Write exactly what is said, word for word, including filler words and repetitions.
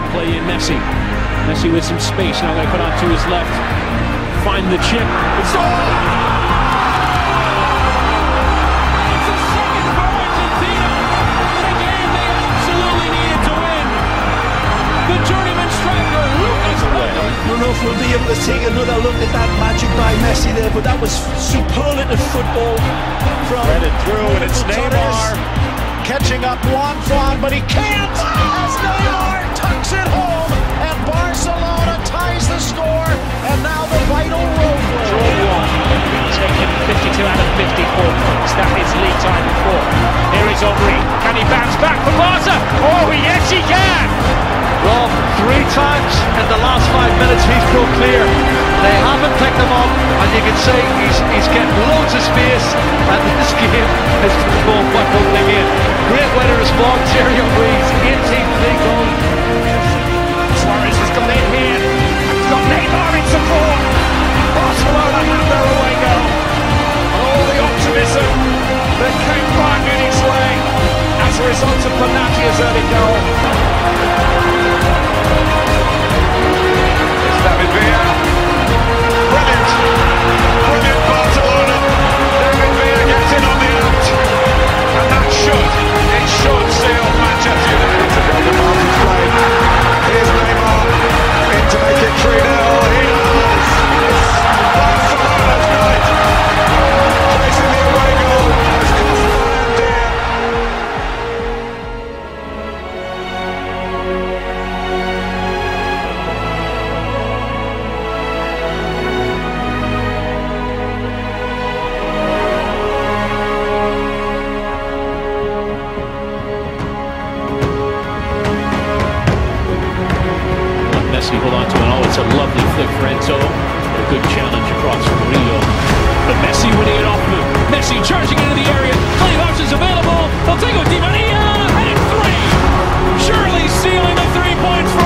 Play in Messi. Messi with some space. Now going to cut out to his left. Find the chip. It's all! It's a second for Argentina. In a game they absolutely needed to win. The journeyman striker, Lucas Moura. I don't know if we'll be able to take another look at that magic by Messi there, but that was superlative football from... Threaded through, and it's Neymar catching up Juan Juan, but he can't as Neymar tucks it home, and Barcelona ties the score, and now the vital road Draw one, taken fifty-two out of fifty-four points. That is league time four. Here is Henry. Can he bounce back for Barca? Oh, yes, he can! Well, three times in the last five minutes he's broke clear. They haven't picked him up, and you can see he's, he's getting loads of space, and this game is going back open again. Great way to respond, Thierry Henry's eighteenth league goal. Suarez has got in here. He's got Neymar in support. Barcelona have their away goal. And all the optimism that came Bayern Munich's way as a result of Benatia early goal. David Villa. Brilliant. Brilliant Barcelona. David Villa gets in on the out. And that should, it should seal Manchester United to go to Martin's play. Here's Neymar in to make it three nil. He does. Barcelona's night. Chasing the away goal has cost Bayern dear. Messi hold on to it. Oh, it's a lovely flick for Enzo. A good challenge across from Rio. But Messi winning it off of him. Messi charging into the area. Plenty of options available. They'll take it with Di Maria. And it's three. Surely sealing the three points for